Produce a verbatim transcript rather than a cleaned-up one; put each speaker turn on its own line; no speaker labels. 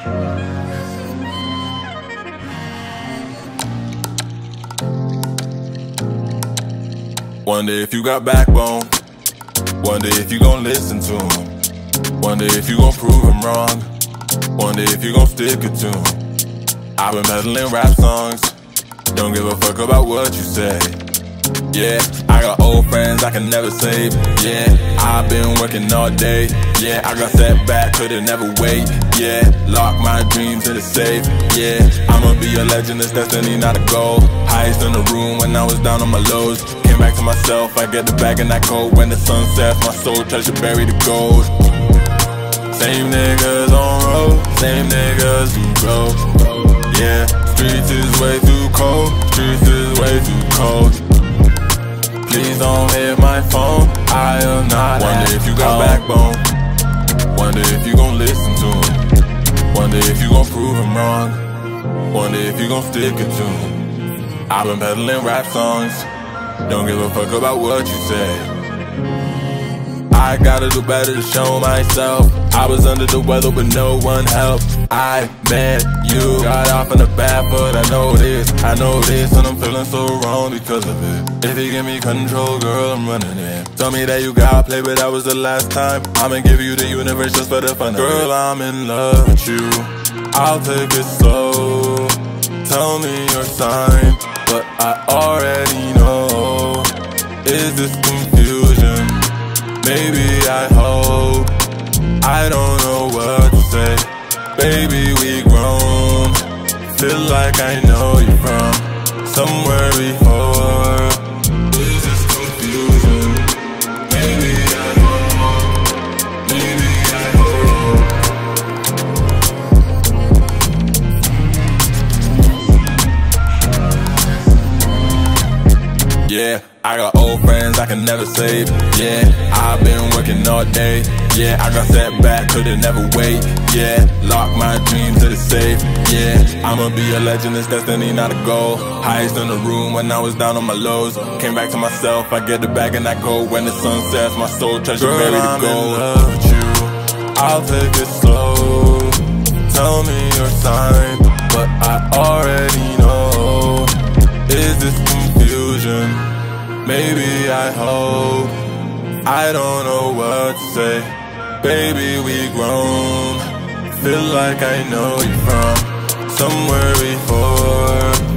Wonder if you got backbone. Wonder if you gon' listen to him. Wonder if you gon' prove him wrong. Wonder if you gon' stick it to him. I've been peddling rap songs. Don't give a fuck about what you say. Yeah, I got old friends I can never save. Yeah, I've been working all day. Yeah, I got set back, could've never wait. Yeah, lock my dreams in the safe. Yeah, I'ma be a legend, it's destiny, not a goal. Highest in the room when I was down on my lows. Came back to myself, I get the bag and I go. When the sun sets, my soul tries to bury the gold. Same niggas on road, same niggas who grow. Yeah, streets is way too cold, streets is way too cold. Please don't hit my phone, I am not. Wonder if you got backbone. Wonder if you gon' listen to him. Wonder if you gon' prove him wrong. Wonder if you gon' stick it to him. I've been peddling rap songs. Don't give a fuck about what you say. I gotta do better to show myself. I was under the weather but no one helped. I met you, got off on a bad foot. I know this, I know this, and I'm feeling so wrong because of it. If you give me control, girl, I'm running it. Tell me that you got play, but that was the last time. I'ma give you the universe just for the fun of it. Girl, I'm in love with you, I'll take it slow. Tell me your sign, but I already know. Is this confusion? Maybe I hope. I don't know what to say. Baby, we grown. Feel like I know you from somewhere before. Is this confusion? Maybe I hope. Maybe I hope. Yeah, I got old friends I can never save. Yeah, I've been working all day. Yeah, I got set back, could've never wait. Yeah, lock my dreams to the safe. Yeah, I'ma be a legend, it's destiny, not a goal. Highest in the room when I was down on my lows. Came back to myself, I get the bag and I go. When the sun sets, my soul tries to bury the gold. Girl, I'm in love with you, I'll take it slow. Tell me your sign, but I already know. Is this confusion? Maybe I hope. I don't know what to say. Baby, we grown. Feel like I know you from somewhere before.